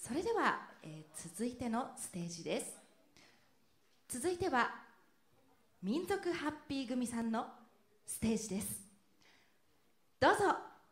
それでは、続いてのステージです。続いては民族ハッピー組さんのステージです。どうぞ。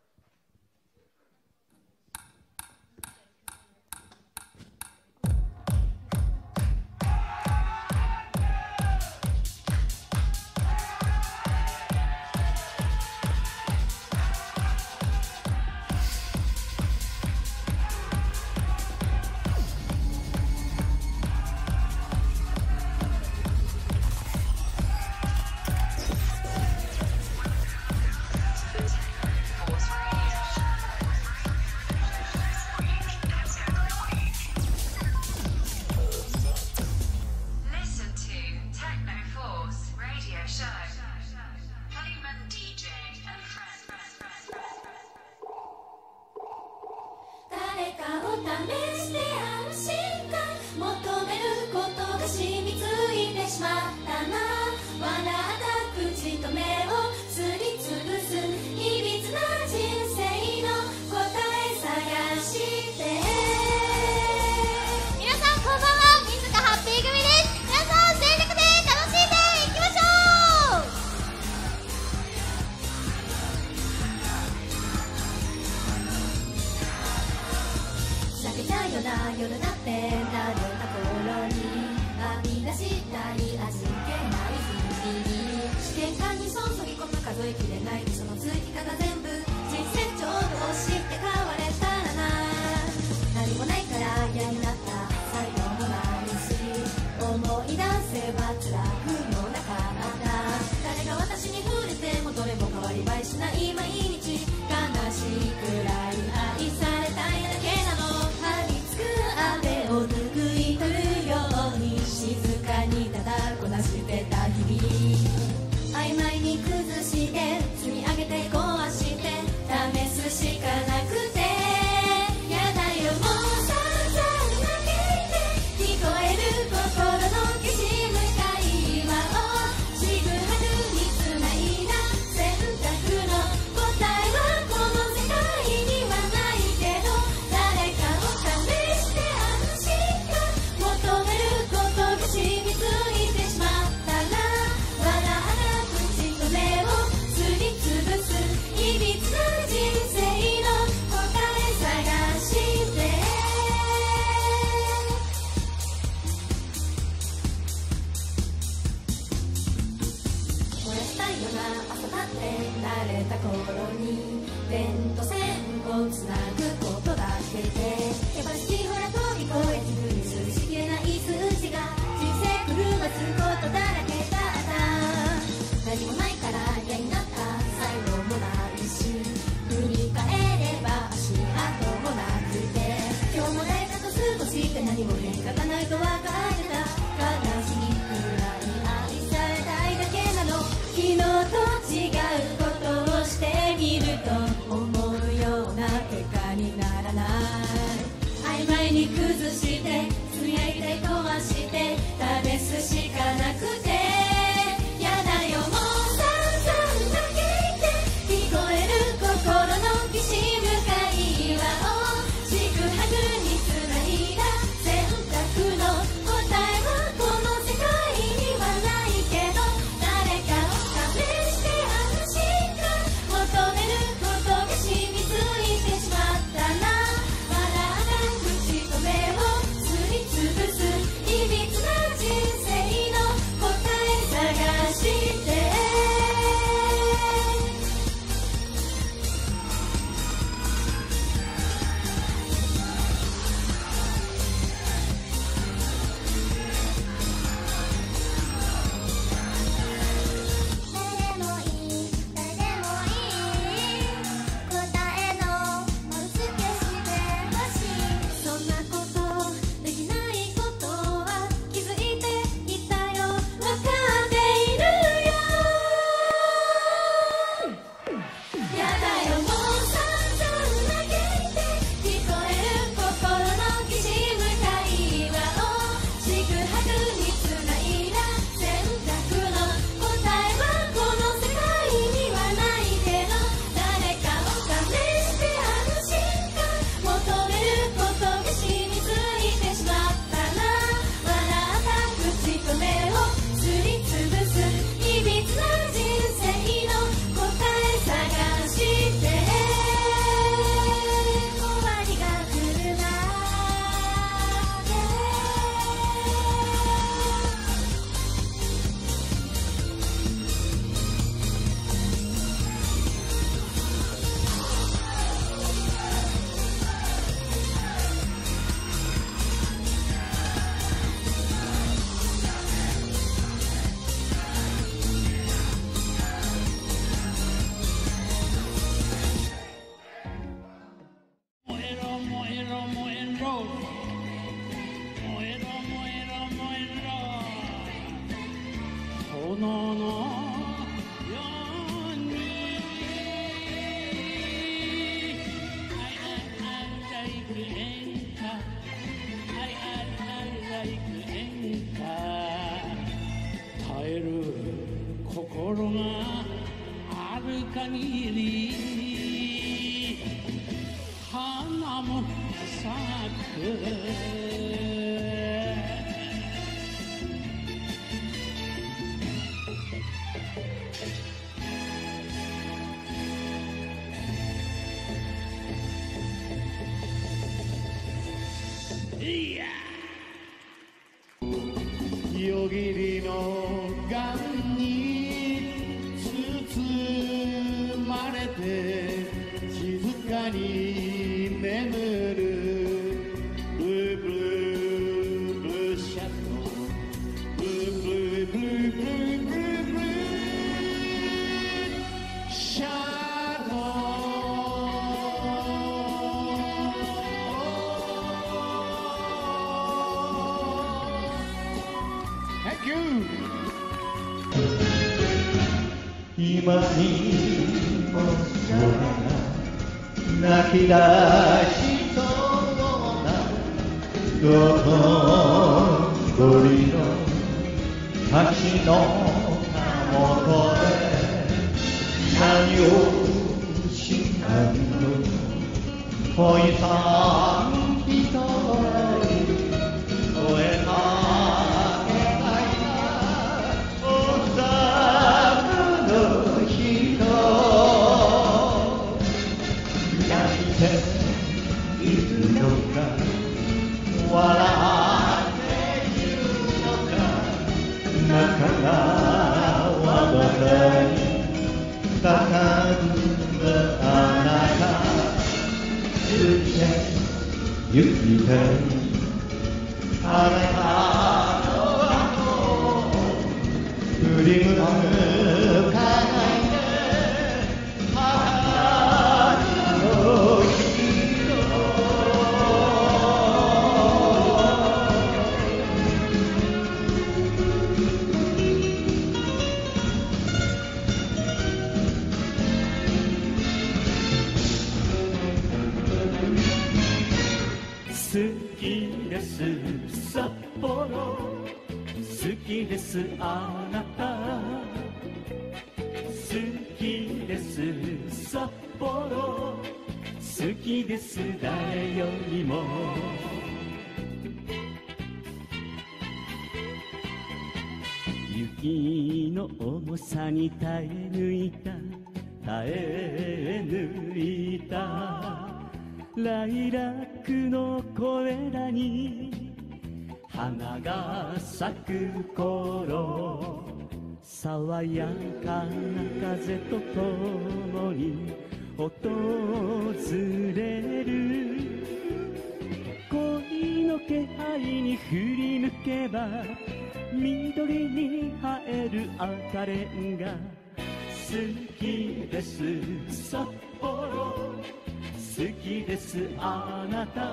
夜だって慣れた頃に編み出したい味気ない日々試験管に注ぎ込む数えきれないその追加が全部人生ちょうど押して変われたらな何もないから嫌になった才能もないし思い出せば辛くもなかった誰が私に触れてもどれも変わり映えしない毎日悲しいくらい愛されたいだけなの雨を拭い取るように静かにただこなしてた日々曖昧に崩して積み上げて壊して試すしかなくてやだよもう散々泣けて聞こえる心のきしむ会話をちぐはぐにつないだ選択の答えはこの世界にはないけど誰かを試して求めることが染みついてしまったら笑わな口と目をすりつぶすいびつな人生の答え探して燃やしたいような朝だって慣れた頃に点と線をつなぐことだけでやっぱりほら飛び越えてくる数字切れない数字が人生狂わすことだらけだった何もないから嫌になった才能もないし振り返れば足跡もなくて今日も誰かと過ごして何も変化がないと分かってた悲しいくらい愛されたいだけなの昨日と違うことをしてみると思うような結果にならない曖昧に崩して積み上げて壊して試すしかなくてやだよもう散々泣けて聞こえる心のきしむ会話をちぐはぐにつないだ選択の答えはこの世界にはないけど誰かを試して安心感求めることが染みついてしまったら笑わな口と目をすりつぶすいびつな人生の答燃えろ燃えろ燃えろ炎のように I like 演歌 I like 演歌耐える心がある限り花も咲くいや夜霧の眼に包まれて静かに眠るブルーブルーブルーシャドウブルーブルーブルーブルーブルーブルーシャドウ Thank you. 今にも空が泣き出しそうな道頓堀の橋のたもとで何をしたの恋さん一人声かけないおさむの人泣いているのか笑っているのか仲間はどこにかかるあなたゆきてあなたの後振り向かないで春の日好きです札幌好きですあなた好きです札幌好きです誰よりも雪の重さに耐え抜いた耐え抜いたライラックの小枝に花が咲く頃爽やかな風とともに訪れる恋の気配に振り向けば緑に映える赤レンガ好きです札幌好きですあなた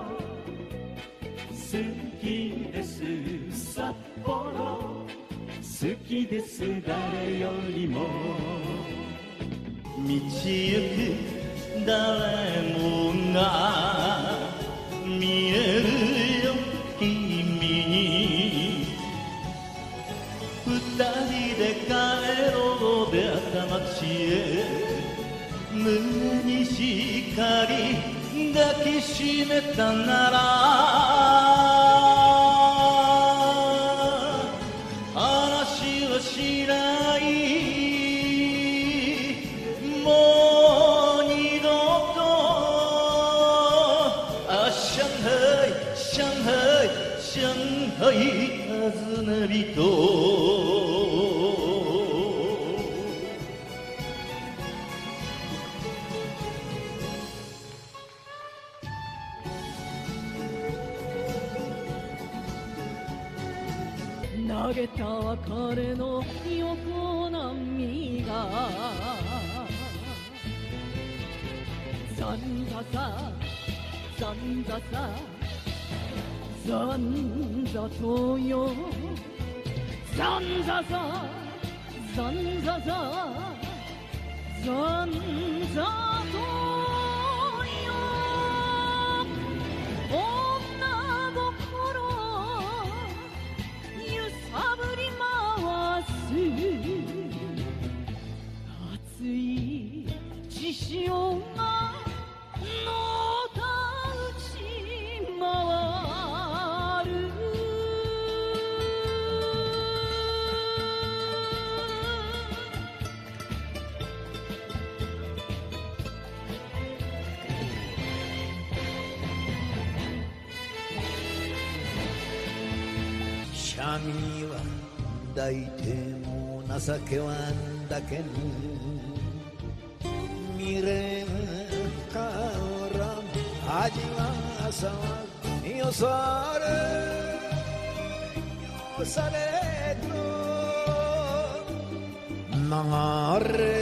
好きです札幌好きです誰よりも道行く誰もが見えるよ君に二人で帰ろう出会った街へ胸にしっかり抱きしめたなら話はしないもう二度と上海上海上海訪ね人投げた別れの横波がざんざさざんざさざんざとよざんざざざんざざざんざとよ女心揺さぶり回す熱い血潮がのたうち回るシャミは抱いても情けはんだけぬ未練から味はさよされと流れ